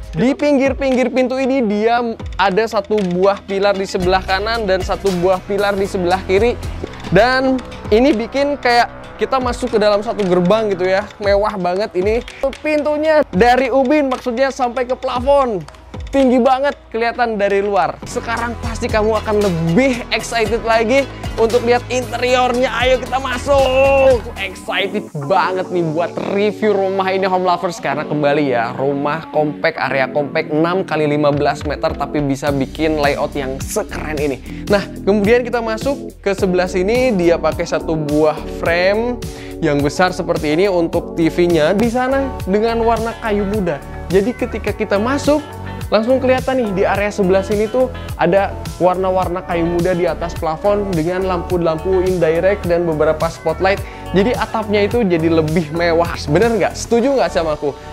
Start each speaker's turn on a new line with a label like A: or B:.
A: Di pinggir-pinggir pintu ini dia ada satu buah pilar di sebelah kanan dan satu buah pilar di sebelah kiri. Dan ini bikin kayak kita masuk ke dalam satu gerbang gitu ya. Mewah banget ini. Pintunya dari ubin, maksudnya sampai ke plafon. Tinggi banget kelihatan dari luar. Sekarang pasti kamu akan lebih excited lagi untuk lihat interiornya. Ayo kita masuk. Excited banget nih buat review rumah ini home lovers, karena kembali ya, rumah compact, area compact 6 x 15 meter tapi bisa bikin layout yang sekeren ini. Nah, kemudian kita masuk ke sebelah sini, dia pakai satu buah frame yang besar seperti ini untuk TV-nya di sana dengan warna kayu muda. Jadi ketika kita masuk langsung kelihatan nih di area sebelah sini tuh ada warna-warna kayu muda di atas plafon dengan lampu-lampu indirect dan beberapa spotlight. Jadi atapnya itu jadi lebih mewah. Bener nggak? Setuju nggak sama aku?